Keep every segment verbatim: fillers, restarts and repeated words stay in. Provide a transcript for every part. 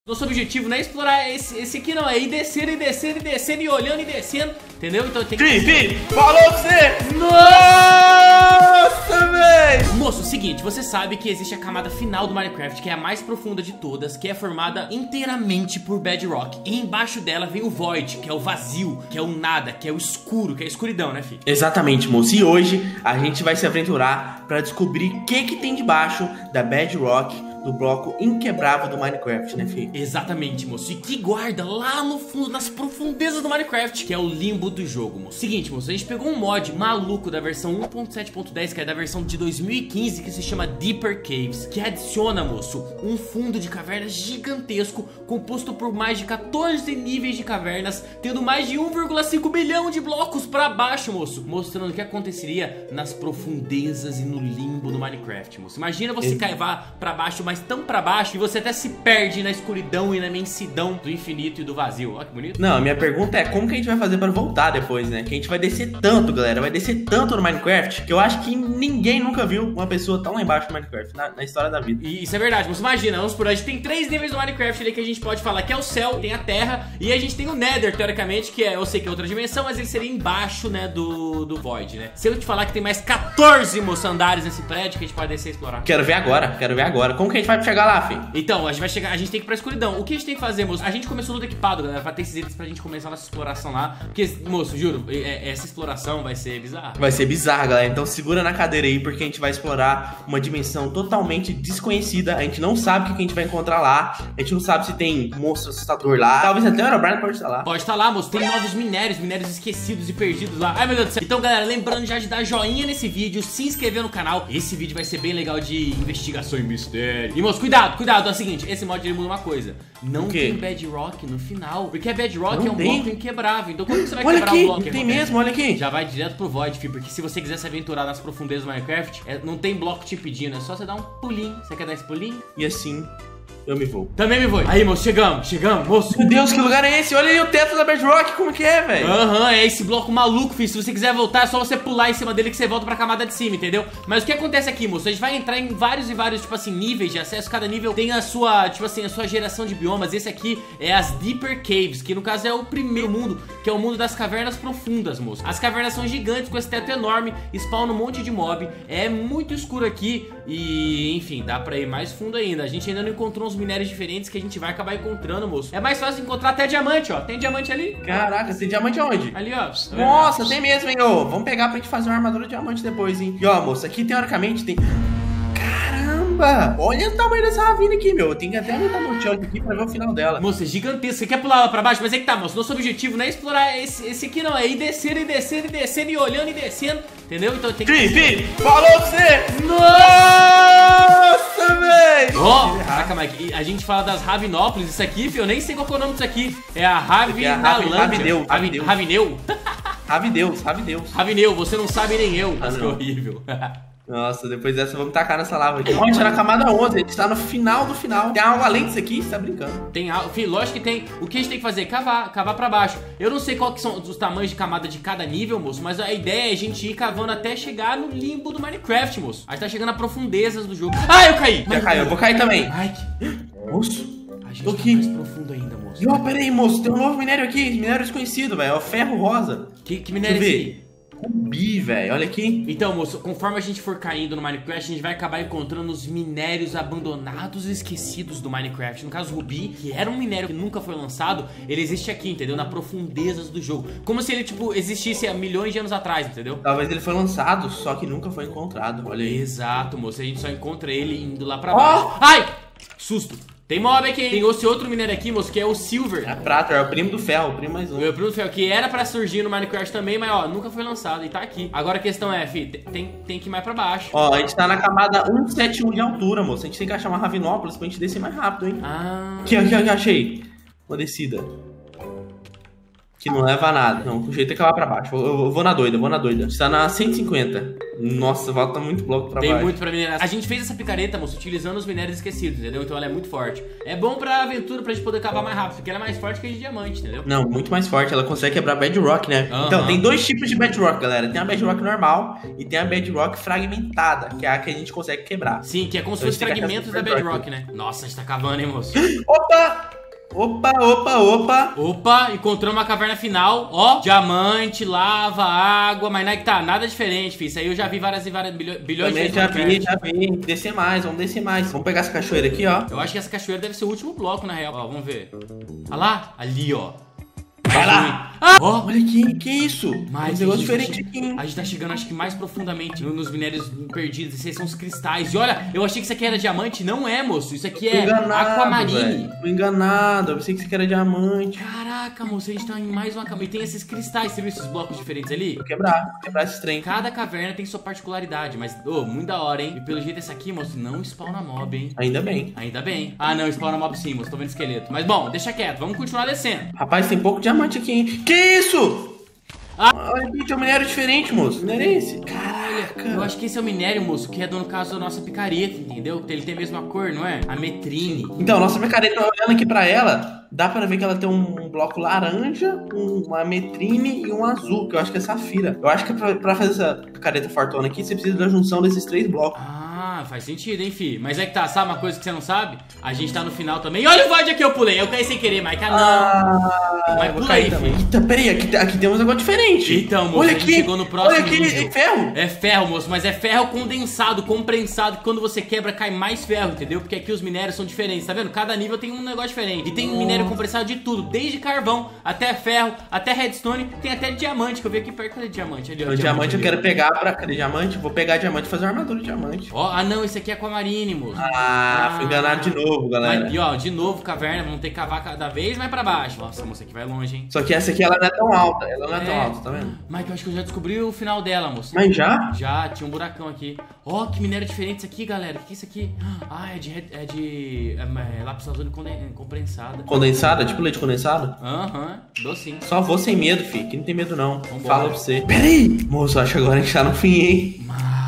Nosso objetivo não é explorar esse, esse aqui não, é ir descendo e descendo e descendo e olhando e descendo, entendeu? Então tem que... Fih, Fih, falou pra você! Nossa, velho! Moço, o seguinte, você sabe que existe a camada final do Minecraft, que é a mais profunda de todas, que é formada inteiramente por Bedrock. E embaixo dela vem o Void, que é o vazio, que é o nada, que é o escuro, que é a escuridão, né, filho? Exatamente, moço. E hoje a gente vai se aventurar pra descobrir o que que tem debaixo da Bedrock, do bloco inquebrável do Minecraft, né, filho? Exatamente, moço. E que guarda lá no fundo, nas profundezas do Minecraft, que é o limbo do jogo, moço. Seguinte, moço, a gente pegou um mod maluco da versão um ponto sete ponto dez, que é da versão de dois mil e quinze, que se chama Deeper Caves, que adiciona, moço, um fundo de cavernas gigantesco, composto por mais de quatorze níveis de cavernas, tendo mais de um vírgula cinco bilhão de blocos pra baixo, moço, mostrando o que aconteceria nas profundezas e no limbo do Minecraft, moço. Imagina você cavar pra baixo, mas tão pra baixo, e você até se perde na escuridão e na imensidão do infinito e do vazio. Olha que bonito. Não, a minha pergunta é como que a gente vai fazer pra voltar depois, né? Que a gente vai descer tanto, galera, vai descer tanto no Minecraft, que eu acho que ninguém nunca viu uma pessoa tão lá embaixo no Minecraft, na, na história da vida. E isso é verdade, você imagina, vamos por hoje, tem três níveis do Minecraft ali que a gente pode falar, que é o céu, tem a terra, e a gente tem o Nether, teoricamente, que é, eu sei que é outra dimensão, mas ele seria embaixo, né, do, do Void, né? Se eu te falar que tem mais quatorze, moço, andares nesse prédio que a gente pode descer e explorar. Quero ver agora, quero ver agora. Como que a gente vai chegar lá, filho? Então, a gente vai chegar, a gente tem que ir pra escuridão. O que a gente tem que fazer, moço? A gente começou tudo equipado, galera, pra ter esses itens pra gente começar a nossa exploração lá. Porque, moço, juro, é, essa exploração vai ser bizarra. Vai ser bizarra, galera. Então segura na cadeira aí, porque a gente vai explorar uma dimensão totalmente desconhecida. A gente não sabe o que a gente vai encontrar lá. A gente não sabe se tem monstro assustador lá. Talvez até o Herobrine pode estar lá. Pode estar lá, moço. Tem novos minérios, minérios esquecidos e perdidos lá. Ai, meu Deus do céu. Então, galera, lembrando já de dar joinha nesse vídeo, se inscrever no canal. Esse vídeo vai ser bem legal de investigação e mistério. E, moço, cuidado, cuidado. É o seguinte, esse mod ele muda uma coisa. Não tem Bedrock no final. Porque a Bedrock não é um tem. bloco inquebrável. Então como que você vai olha quebrar aqui, o bloco? Não tem mesmo, olha aqui. Já vai direto pro Void, filho. Porque se você quiser se aventurar nas profundezas do Minecraft, é, não tem bloco te pedindo. É só você dar um pulinho. Você quer dar esse pulinho? E assim eu me vou. Também me vou. Aí, moço, chegamos, chegamos, moço. Meu Deus, que lugar é esse? Olha aí o teto da Bedrock, como que é, velho? Aham, uhum, é esse bloco maluco, filho. Se você quiser voltar, é só você pular em cima dele que você volta pra camada de cima, entendeu? Mas o que acontece aqui, moço? A gente vai entrar em vários e vários, tipo assim, níveis de acesso. Cada nível tem a sua, tipo assim, a sua geração de biomas. Esse aqui é as Deeper Caves, que no caso é o primeiro mundo, que é o mundo das cavernas profundas, moço. As cavernas são gigantes, com esse teto enorme, spawnam um monte de mob. É muito escuro aqui e, enfim, dá pra ir mais fundo ainda. A gente ainda não encontrou uns minérios diferentes que a gente vai acabar encontrando, moço. É mais fácil encontrar até diamante, ó. Tem diamante ali. Caraca, tem diamante aonde? Ali, ó. Nossa, tem mesmo, hein, ô. Vamos pegar pra gente fazer uma armadura de diamante depois, hein. E ó, moço, aqui teoricamente tem... Caramba! Olha o tamanho dessa ravina aqui, meu. Tem que até aumentar meu tchau aqui pra ver o final dela. Moço, é gigantesco. Você quer pular lá pra baixo? Mas é que tá, moço. Nosso objetivo não é explorar esse, esse aqui, não. É ir descendo e descendo e descendo e olhando e descendo. Entendeu? Então tem que... Fih, Fih, falou pra você! Nossa, velho! Ó, oh, caraca, Mike. A gente fala das Ravinópolis. Isso aqui, filho, eu nem sei qual é o nome disso aqui. É a Ravinalândia. Ravineu. Ravineu. Ravineu? Ravideus, Ravideus. Ravineu, você não sabe nem eu. Mas que horrível. Nossa, depois dessa vamos tacar nessa lava aqui. A gente tá na camada onze, a gente tá no final do final. Tem algo além disso aqui? Você tá brincando? Tem algo, filho, lógico que tem. O que a gente tem que fazer? Cavar, cavar pra baixo. Eu não sei qual que são os tamanhos de camada de cada nível, moço, mas a ideia é a gente ir cavando até chegar no limbo do Minecraft, moço. A gente tá chegando a profundezas do jogo. Ah, eu caí! Já caiu, eu vou cair também. Ai, que... Moço, a gente tô tá aqui. mais profundo ainda, moço. E ó, pera aí, moço, tem um novo minério aqui. Minério desconhecido, velho. É o ferro rosa. Que, que minério é esse aí? Rubi, velho, olha aqui. Então, moço, conforme a gente for caindo no Minecraft, a gente vai acabar encontrando os minérios abandonados e esquecidos do Minecraft. No caso, o Rubi, que era um minério que nunca foi lançado, ele existe aqui, entendeu? Na profundezas do jogo. Como se ele, tipo, existisse há milhões de anos atrás, entendeu? Talvez ele foi lançado, só que nunca foi encontrado, olha aí. Exato, moço, a gente só encontra ele indo lá pra baixo. Oh! Ai! Susto! Tem mob aqui, hein? Tem esse outro minério aqui, moço, que é o Silver. É a prata, é o primo do ferro, o primo mais um. É o primo do ferro, que era pra surgir no Minecraft também, mas ó, nunca foi lançado e tá aqui. Agora a questão é, fi, tem, tem que ir mais pra baixo. Ó, a gente tá na camada cento e setenta e um de altura, moço. A gente tem que achar uma Ravinópolis pra gente descer mais rápido, hein? Ah. Aqui, aqui, aqui, achei. Uma descida. Que não leva a nada. Não, o jeito é que ela vai pra baixo. Eu, eu, eu vou na doida, eu vou na doida. A gente tá na cento e cinquenta. Nossa, falta muito bloco pra Tem baixo. Tem muito pra minerar. A gente fez essa picareta, moço, utilizando os minérios esquecidos, entendeu? Então ela é muito forte. É bom pra aventura, pra gente poder cavar mais rápido, porque ela é mais forte que a de diamante, entendeu? Não, muito mais forte. Ela consegue quebrar Bedrock, né? Uhum. Então, tem dois tipos de Bedrock, galera. Tem a Bedrock normal e tem a Bedrock fragmentada, que é a que a gente consegue quebrar. Sim, que é como se fosse fragmentos da Bedrock, né? Nossa, a gente tá cavando, hein, moço? Opa! Opa, opa, opa. Opa, encontrou uma caverna final. Ó, diamante, lava, água. Mas não é que tá nada diferente, filho. Isso aí eu já vi várias e várias bilhões, bilhões Também de já vezes. vi, já vi. Descer mais, vamos descer mais. Vamos pegar essa cachoeira aqui, ó. Eu acho que essa cachoeira deve ser o último bloco, na real. Ó, vamos ver. Olha lá, ali, ó. Vai lá. Ah! Ó, Olha aqui, que isso? Mas um a negócio gente tá diferente che- aqui, hein? A gente tá chegando, acho que mais profundamente no- nos minérios perdidos. Esses aí são os cristais. E olha, eu achei que isso aqui era diamante. Não é, moço. Isso aqui Fui é enganado, aquamarine. velho. Fui enganado. Eu pensei que isso aqui era diamante. Caraca, moço, a gente tá em mais uma caverna. E tem esses cristais. Você viu esses blocos diferentes ali? Vou quebrar, vou quebrar esse trem. Cada caverna tem sua particularidade. Mas, ô, muito da hora, hein? E pelo jeito esse aqui, moço, não spawna mob, hein? Ainda bem. Ainda bem. Ah, não, spawna mob sim, moço. Tô vendo esqueleto. Mas, bom, deixa quieto. Vamos continuar descendo. Rapaz, tem pouco diamante aqui, hein? Que isso? Ah. Olha aqui, tem um minério diferente, moço. Minério é esse? Caraca. Eu acho que esse é o minério, moço, que é do no caso da nossa picareta, entendeu? Ele tem a mesma cor, não é? A metrine. Então, nossa picareta, olhando aqui pra ela, dá pra ver que ela tem um bloco laranja, um- uma metrine e um azul, que eu acho que é safira. Eu acho que pra, pra fazer essa picareta fartona aqui, você precisa da junção desses três blocos. Ah, faz sentido, hein, fi? Mas é que tá, sabe uma coisa que você não sabe? A gente tá no final também. E olha o void aqui, eu pulei. Eu caí sem querer, Mike. Ah, não. Ah, Mas eu vou pula cair aí, também. filho. Eita, peraí, aqui, aqui temos um negócio diferente. Então, moço, olha a gente aqui, chegou no próximo olha aqui, nível. é ferro. É ferro, moço, mas é ferro condensado, comprensado, que quando você quebra cai mais ferro, entendeu? Porque aqui os minérios são diferentes, tá vendo? Cada nível tem um negócio diferente. E tem minério comprensado de tudo, desde carvão, até ferro, até redstone, tem até diamante, que eu vi aqui perto. Cadê diamante? Ali, ó, O diamante eu ali, quero ó. pegar pra... Cadê diamante? Vou pegar diamante e fazer uma armadura de diamante. Ó, ah não, esse aqui é aquamarine, moço. Ah, fui enganado de novo, galera. Mas, e ó, de novo caverna, vamos ter que cavar cada vez mais pra baixo. Nossa, moça, aqui vai longe, hein? Só que essa aqui, ela não é tão alta. Ela não é, tão É. alta, tá vendo? Mike, eu acho que eu já descobri o final dela, moço. Mas já? Já, tinha um buracão aqui. Ó, que minério diferente isso aqui, galera. O que é isso aqui? Ah, é de, é de é, é, lápis lazuli conden- comprensada. Condensada? Tipo leite condensado? Aham, docinho. Só vou sem medo, fi. Que não tem medo, não. Vambora. Fala pra você. Peraí! Moço, acho que agora a gente tá no fim, hein?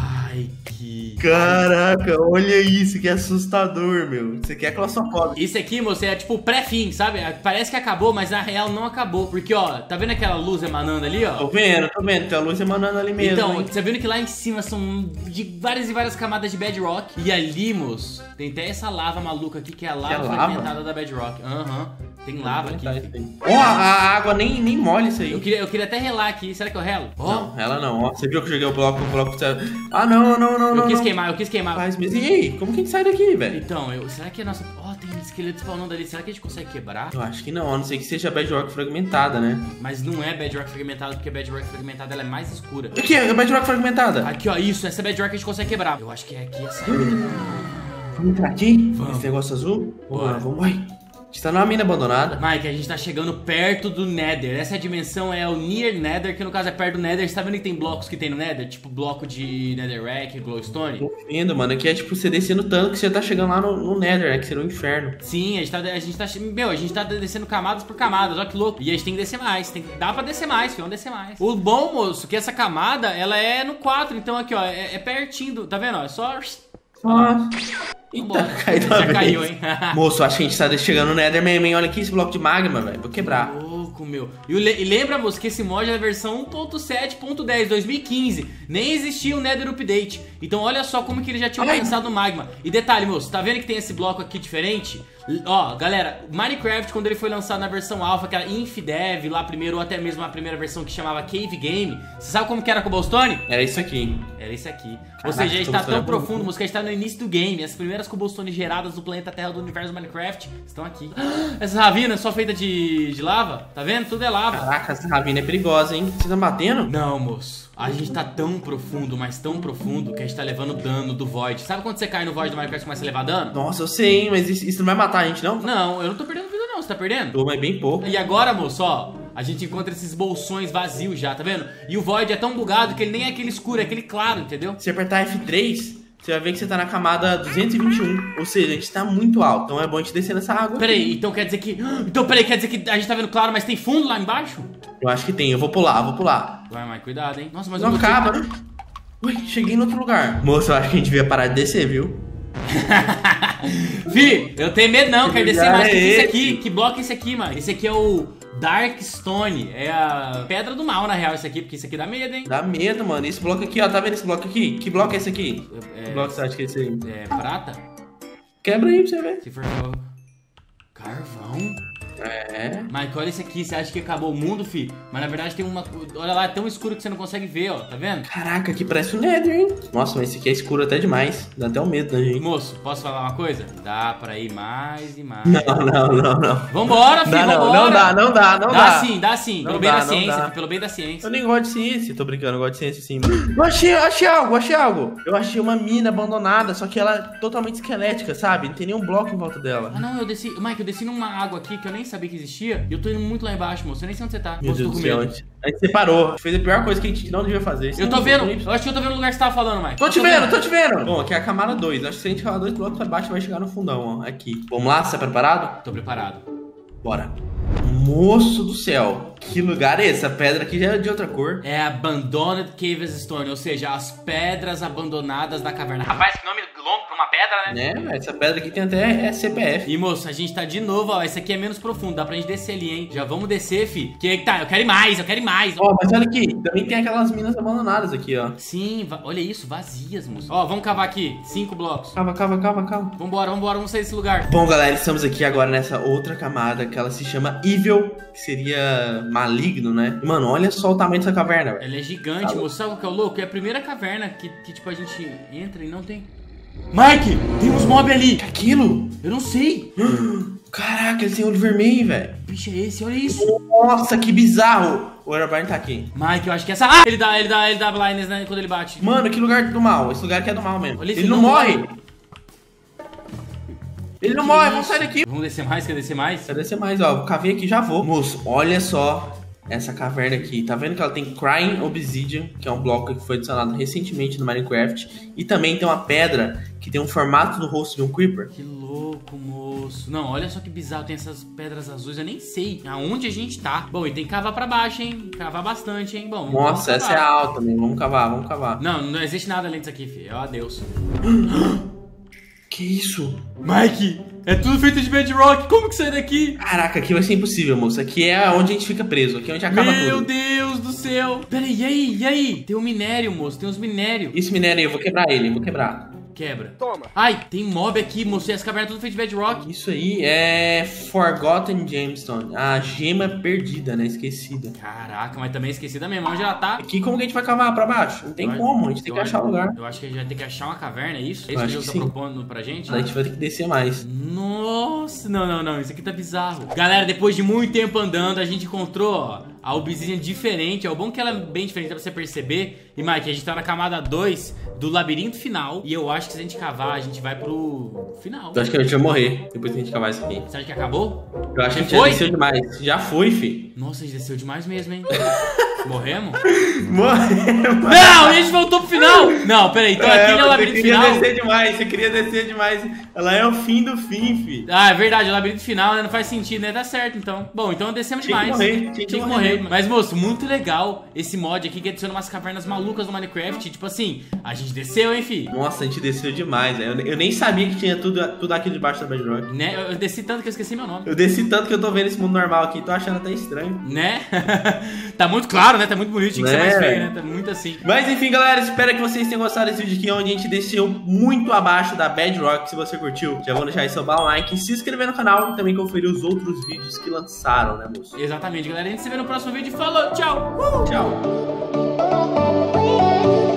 Mike. Caraca, olha isso, que assustador, meu. Isso aqui é claustrofóbico. Esse aqui, moço, é tipo pré-fim, sabe? Parece que acabou, mas na real não acabou. Porque, ó, tá vendo aquela luz emanando ali, ó? Tô vendo, tô vendo. Tem a luz emanando ali mesmo. Então, hein? você vendo que lá em cima são de várias e várias camadas de bedrock. E ali, moço, tem até essa lava maluca aqui, que é a lava é lava? fragmentada da bedrock. Aham, tem lava aqui. Ó, a, a água nem, nem molha isso aí. Eu queria, eu queria até relar aqui. Será que eu relo? Ó, Não, ela não, ó. Você viu que eu joguei o bloco, o bloco... Ah, não, não, não, eu não. quis não. queimar, eu quis queimar. Faz mesmo. E aí, como que a gente sai daqui, velho? Então, eu, será que a nossa... Ó, tem um esqueleto spawnando ali. Será que a gente consegue quebrar? Eu acho que não, a não ser que seja bedrock fragmentada, né? Mas não é bedrock fragmentada, porque bedrock fragmentada ela é mais escura. Aqui, é bedrock fragmentada. Aqui, ó, isso, essa bedrock a gente consegue quebrar. Eu acho que é aqui a saída. Vamos entrar aqui? Vamos. Esse negócio azul? Vamos Bora. lá, vamos. Ai, a gente tá numa mina abandonada. Mike, a gente tá chegando perto do Nether. Essa dimensão é o Near Nether, que no caso é perto do Nether. Você tá vendo que tem blocos que tem no Nether? Tipo bloco de Netherrack, Glowstone? Tô vendo, mano. Aqui é tipo você descendo tanto que você tá chegando lá no, no Nether, né? Que seria um inferno. Sim, a gente, tá, a gente tá. Meu, a gente tá descendo camadas por camadas, olha que louco. E a gente tem que descer mais. Tem, dá pra descer mais, filho, vamos descer mais. O bom, moço, que essa camada, ela é no quatro. Então aqui, ó, é, é pertinho. Do, tá vendo? Ó, é só. Ah. Vambora. Eita, caiu de uma Já vez. caiu, hein? Moço, acho que a gente tá chegando no Nether mesmo, hein? Olha aqui esse bloco de magma, velho. Vou quebrar. Louco, meu. E, o le- e lembra, moço, que esse mod é a versão um ponto sete ponto dez, dois mil e quinze. Nem existia o Nether Update. Então olha só como que eles já tinham Ai. pensado no magma. E detalhe, moço, tá vendo que tem esse bloco aqui diferente? L- Ó, galera, Minecraft, quando ele foi lançado na versão alpha, aquela InfDev lá primeiro, ou até mesmo a primeira versão que chamava Cave Game, você sabe como que era Cobblestone? Era isso aqui. Era esse aqui. Caraca, Ou seja, está Cobblestone tão é bom. profundo, moço, que a gente tá no início do game. As primeiras cobblestones geradas do planeta Terra do universo do Minecraft estão aqui. Essas ravinas só feitas de, de lava, tá vendo? Tudo é lava. Caraca, essa ravina é perigosa, hein? Você tá batendo? Não, moço. A gente tá tão profundo, mas tão profundo, que a gente tá levando dano do Void. Sabe quando você cai no Void do Minecraft e começa a levar dano? Nossa, eu sei, hein? Mas isso, isso não vai matar a gente, não? Não, eu não tô perdendo vida não, você tá perdendo? Tô, mas bem pouco. E agora, moço, ó, a gente encontra esses bolsões vazios já, tá vendo? E o Void é tão bugado que ele nem é aquele escuro, é aquele claro, entendeu? Se apertar F três, você vai ver que você tá na camada duzentos e vinte e um. Ou seja, a gente tá muito alto. Então é bom a gente descer nessa água. Peraí, então quer dizer que... Então peraí, quer dizer que a gente tá vendo claro, mas tem fundo lá embaixo? Eu acho que tem. Eu vou pular, eu vou pular. Vai, mas cuidado, hein? Nossa, mas Não eu vou- acaba, né? Ui, cheguei no outro lugar. Moço, eu acho que a gente devia parar de descer, viu? Vi, eu tenho medo não, quero descer lugar mais. O que é que é esse esse? aqui? Que bloco é esse aqui, mano? Esse aqui é o Darkstone. É a pedra do mal, na real, esse aqui, porque esse aqui dá medo, hein? Dá medo, mano. Esse bloco aqui, ó. Tá vendo esse bloco aqui? Que bloco é esse aqui? É- Que bloco você acha que é esse aí? É prata? Quebra aí pra você ver. Se for... Carvão? É. Mike, olha isso aqui, você acha que acabou o mundo, fi? Mas na verdade tem uma... Olha lá, é tão escuro que você não consegue ver, ó, tá vendo? Caraca, aqui parece um Nether, hein? Nossa, mas esse aqui é escuro até demais. Dá até um medo da gente. Moço, posso falar uma coisa? Dá pra ir mais e mais. Não, não, não, não. Vambora, fi, Dá, não, vambora. não dá, não dá, não dá. Dá sim, dá sim. Não Pelo bem dá, da não ciência, dá. fi, pelo bem da ciência. Eu nem gosto de ciência. Tô brincando, eu gosto de ciência sim. Eu achei, eu achei algo, eu achei algo. Eu achei uma mina abandonada, só que ela é totalmente esquelética, sabe? Não tem nenhum bloco em volta dela. Ah não, eu desci... Mike, eu desci numa água aqui que eu nem sabia que existia. E eu tô indo muito lá embaixo, moço. Eu nem sei onde você tá. Meu Moço, Deus tô do com céu, a medo. gente, a gente separou. A gente fez a pior coisa que a gente não devia fazer. Eu tô vendo, eu acho que eu tô vendo o lugar que você tava falando, Mike. Tô Eu te vendo, tô te vendo. Bom, aqui é a camada dois. Acho que se a gente falar dois blocos pra baixo, vai chegar no fundão, ó. Aqui. Vamos lá, você tá preparado? Tô preparado. Bora. Moço do céu. Que lugar é esse? Essa pedra aqui já é de outra cor. É Abandoned Caves Stone, ou seja, as pedras abandonadas da caverna. Rapaz, que nome longo pra uma pedra, né? Né, velho? Essa pedra aqui tem até é C P F. E moço, a gente tá de novo, ó. Esse aqui é menos profundo, dá pra gente descer ali, hein? Já vamos descer, fi. Que tá, eu quero ir mais, eu quero ir mais. Ó, mas olha aqui, também tem aquelas minas abandonadas aqui, ó. Sim, va- olha isso, vazias, moço. Ó, vamos cavar aqui, cinco blocos. Cava, cava, cava, cava. Vambora, vambora, vamos sair desse lugar. Bom, galera, estamos aqui agora nessa outra camada que ela se chama Evil, que seria maligno, né? E, mano, olha só o tamanho dessa caverna, velho. Ela é gigante, moço. Sabe o que é o louco? É a primeira caverna que, que, tipo, a gente entra e não tem... Mike, tem uns mob ali. Que aquilo? Eu não sei. Caraca, eles têm olho vermelho, velho. Que bicho é esse? Olha isso. Nossa, que bizarro. O Aerobrine tá aqui. Mike, eu acho que essa... Ah! Ele dá, ele dá, ele dá blindness, né? Quando ele bate. Mano, que lugar do mal. Esse lugar aqui é do mal mesmo. Olha isso, Ele não não morre. morre. Ele não Que morre, isso? vamos sair daqui. Vamos descer mais? Quer descer mais? Quer descer mais, ó. Cavei aqui, já vou. Moço, olha só essa caverna aqui. Tá vendo que ela tem Crying Obsidian, que é um bloco que foi adicionado recentemente no Minecraft. E também tem uma pedra que tem um formato do rosto de um Creeper. Que louco, moço. Não, olha só que bizarro. Tem essas pedras azuis. Eu nem sei aonde a gente tá. Bom, e tem que cavar pra baixo, hein? Cavar bastante, hein? Bom, Nossa, vamos essa é cavar. alta também. Vamos cavar, vamos cavar. Não, não existe nada além disso aqui, filho. Ó, adeus. Que isso? Mike, é tudo feito de bedrock. Como que sai daqui? Caraca, aqui vai ser impossível, moço. Aqui é onde a gente fica preso. Aqui é onde acaba Meu tudo. Deus do céu. Pera aí, e aí? E aí? Tem um minério, moço. Tem uns minérios. Esse minério aí, eu vou quebrar ele, eu vou quebrar. Quebra. Toma. Ai, tem mob aqui, moço. E as cavernas tudo feito de bedrock. Isso aí é Forgotten Gemstone. A gema perdida, né? Esquecida. Caraca, mas também esquecida mesmo. Onde ela tá? Aqui como que a gente vai cavar pra baixo? Não tem Eu como, a acho- gente tem eu que acho- achar o lugar. Eu acho que a gente vai ter que achar uma caverna, é isso? É Eu isso que o acho jogo que tá sim. propondo pra gente? A gente vai ter que descer mais. Nossa, não, não, não, isso aqui tá bizarro. Galera, depois de muito tempo andando, a gente encontrou, ó, a Obsidian diferente. É o bom que ela é bem diferente pra você perceber. E Mike, a gente tá na camada dois do labirinto final. E eu acho que se a gente cavar, a gente vai pro final. Eu acho que a gente vai morrer depois que a gente cavar isso aqui. Você acha que acabou? Eu acho que a gente Foi? já desceu demais. Já foi, fi. Nossa, a gente desceu demais mesmo, hein? Morremos? Morreu. Não, a gente voltou pro final! Não, peraí, então aqui não é o você labirinto queria final. descer demais, você queria descer demais. Ela é o fim do fim, fi. Ah, é verdade, o labirinto final, né? Não faz sentido, né? Dá certo, então. Bom, então descemos Tinha que demais. morrer, tinha que Tinha que morrer. morrer. Mas, moço, muito legal esse mod aqui que adiciona umas cavernas malucas no Minecraft. Tipo assim, a gente desceu, hein, fi? Nossa, a gente desceu demais, né? Eu, eu nem sabia que tinha tudo, tudo aqui debaixo da Bedrock. Né? Eu eu desci tanto que eu esqueci meu nome. Eu desci tanto que eu tô vendo esse mundo normal aqui, tô achando até estranho. Né? Tá muito claro, né? Tá muito bonito, tinha que ser Né? mais feio, né? Tá muito assim. Mas enfim, galera, espero que vocês tenham gostado desse vídeo aqui, onde a gente desceu muito abaixo da Bedrock. Se você curtiu, já vou deixar aí seu like, se inscrever no canal e também conferir os outros vídeos que lançaram, né, moço? Exatamente, galera. A gente se vê no próximo vídeo. Falou, tchau! Uh! Tchau! Thank you.